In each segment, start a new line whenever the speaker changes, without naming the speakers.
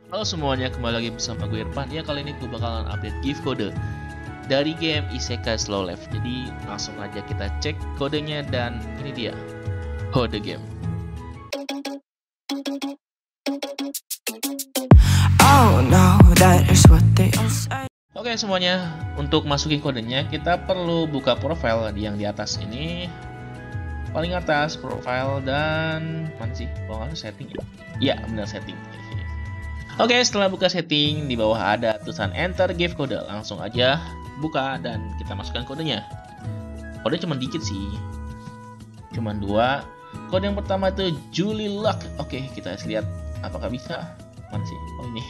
Halo semuanya, kembali lagi bersama gue Irfan. Ya, kali ini gue bakalan update gift kode dari game Isekai Slow Life. Jadi langsung aja kita cek kodenya dan ini dia kode game.
Oh no, that is what they all say.
Oke semuanya, untuk masukin kodenya kita perlu buka profile yang di atas ini. Paling atas profile dan mana sih? Kalau nggak salah setting ya? Iya benar setting. Oke, setelah buka setting, di bawah ada tulisan enter gift code. Langsung aja buka dan kita masukkan kodenya. Kode cuma dikit sih. Cuma 2. Kode yang pertama itu Julie Luck. Oke, kita lihat apakah bisa. Mana sih? Oh ini.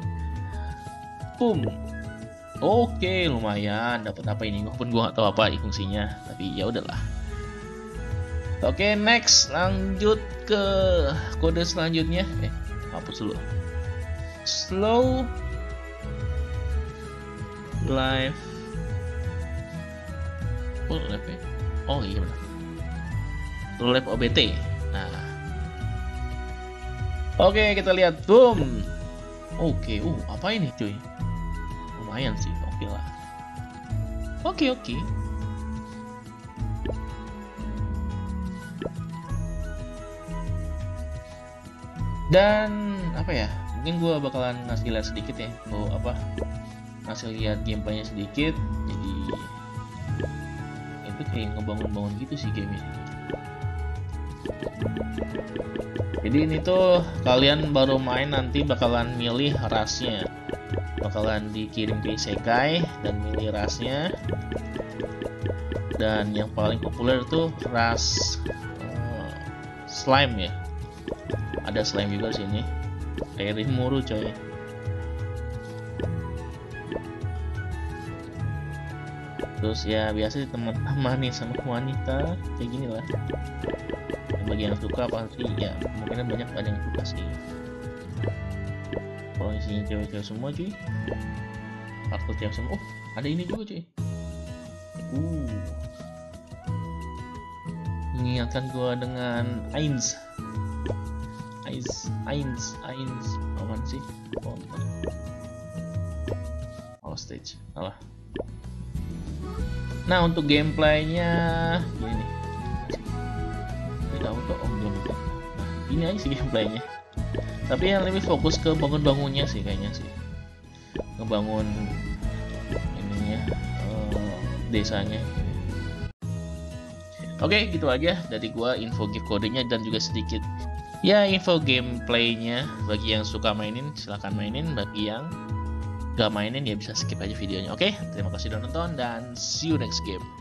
Boom. Oke, lumayan dapat apa ini? Walaupun gua nggak tahu apa fungsinya, tapi ya udahlah. Oke, next lanjut ke kode selanjutnya. Hapus dulu. Slow Life. Oh iya benar. Slow Life OBT. Nah, oke kita lihat. Boom. Oke, apa ini cuy? Lumayan sih, oke lah. Oke. Dan apa ya? Mungkin gue bakalan ngasih lihat sedikit ya, ngasih lihat gameplaynya sedikit. Jadi itu kayak ngebangun-bangun gitu sih gamenya. Jadi ini tuh kalian baru main nanti bakalan milih rasnya, bakalan dikirim ke isekai dan milih rasnya. Dan yang paling populer tuh ras slime ya. Ada slime juga sini. Kayak Rimuru coy. Terus ya biasa teman-teman nih sama wanita kayak gini lah. Bagi yang suka pasti ya kemungkinan banyak ada yang suka sih. Kalau isinya cewek-cewek semua cuy. Aku cewek semua. Oh ada ini juga cuy. Mengingatkan gua dengan Ains. Apaan sih? Stage. Alah. Nah untuk gameplaynya gini nih. Tidak auto belum. Nah ini aja sih gameplaynya. Tapi yang lebih fokus ke bangun-bangunnya sih kayaknya sih. Ngebangun ininya desanya. Oke gitu aja dari gua info gift kodenya dan juga sedikit ya info gameplaynya. Bagi yang suka mainin silahkan mainin, bagi yang gak mainin ya bisa skip aja videonya. Oke, terima kasih udah nonton dan see you next game.